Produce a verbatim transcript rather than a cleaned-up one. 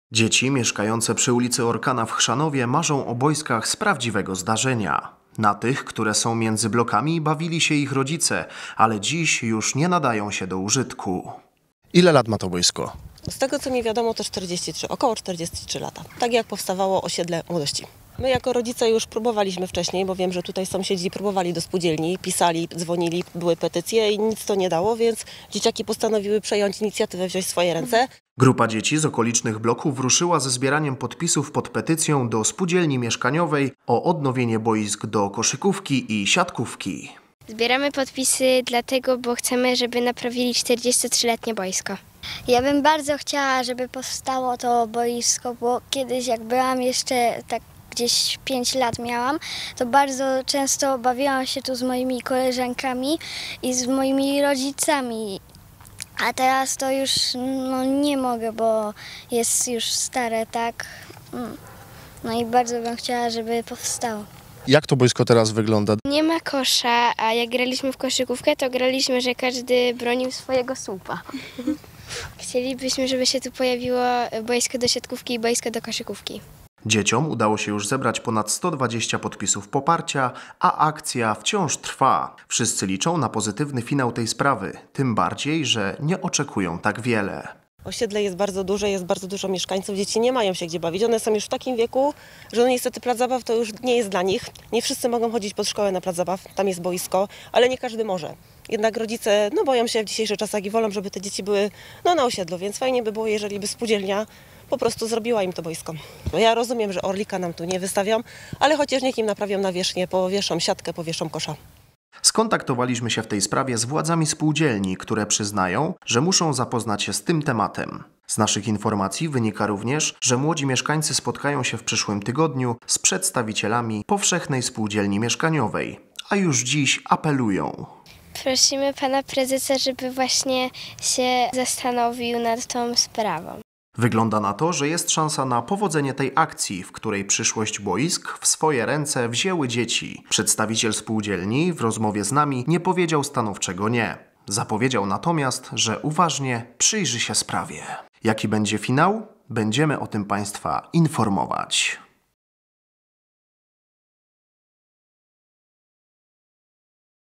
Dzieci mieszkające przy ulicy Orkana w Chrzanowie marzą o boiskach z prawdziwego zdarzenia. Na tych, które są między blokami, bawili się ich rodzice, ale dziś już nie nadają się do użytku. Ile lat ma to boisko? Z tego co mi wiadomo to czterdzieści trzy, około czterdzieści trzy lata. Tak jak powstawało osiedle Młodości. My jako rodzice już próbowaliśmy wcześniej, bo wiem, że tutaj sąsiedzi próbowali do spółdzielni, pisali, dzwonili, były petycje i nic to nie dało, więc dzieciaki postanowiły przejąć inicjatywę, wziąć w swoje ręce. Grupa dzieci z okolicznych bloków ruszyła ze zbieraniem podpisów pod petycją do spółdzielni mieszkaniowej o odnowienie boisk do koszykówki i siatkówki. Zbieramy podpisy dlatego, bo chcemy, żeby naprawili czterdziestotrzyletnie boisko. Ja bym bardzo chciała, żeby powstało to boisko, bo kiedyś jak byłam jeszcze tak gdzieś pięć lat miałam, to bardzo często bawiłam się tu z moimi koleżankami i z moimi rodzicami. A teraz to już no, nie mogę, bo jest już stare, tak? No i bardzo bym chciała, żeby powstało. Jak to boisko teraz wygląda? Nie ma kosza, a jak graliśmy w koszykówkę, to graliśmy, że każdy bronił swojego słupa. Chcielibyśmy, żeby się tu pojawiło boisko do siatkówki i boisko do koszykówki. Dzieciom udało się już zebrać ponad sto dwadzieścia podpisów poparcia, a akcja wciąż trwa. Wszyscy liczą na pozytywny finał tej sprawy, tym bardziej, że nie oczekują tak wiele. Osiedle jest bardzo duże, jest bardzo dużo mieszkańców, dzieci nie mają się gdzie bawić. One są już w takim wieku, że no niestety plac zabaw to już nie jest dla nich. Nie wszyscy mogą chodzić pod szkołę na plac zabaw, tam jest boisko, ale nie każdy może. Jednak rodzice no, boją się w dzisiejszych czasach i wolą, żeby te dzieci były no, na osiedlu, więc fajnie by było, jeżeli by spółdzielnia po prostu zrobiła im to boisko. No ja rozumiem, że orlika nam tu nie wystawią, ale chociaż niech im naprawią nawierzchnię, powieszą siatkę, powieszą kosza. Skontaktowaliśmy się w tej sprawie z władzami spółdzielni, które przyznają, że muszą zapoznać się z tym tematem. Z naszych informacji wynika również, że młodzi mieszkańcy spotkają się w przyszłym tygodniu z przedstawicielami Powszechnej Spółdzielni Mieszkaniowej, a już dziś apelują. Prosimy pana prezesa, żeby właśnie się zastanowił nad tą sprawą. Wygląda na to, że jest szansa na powodzenie tej akcji, w której przyszłość boisk w swoje ręce wzięły dzieci. Przedstawiciel spółdzielni w rozmowie z nami nie powiedział stanowczego nie. Zapowiedział natomiast, że uważnie przyjrzy się sprawie. Jaki będzie finał? Będziemy o tym Państwa informować.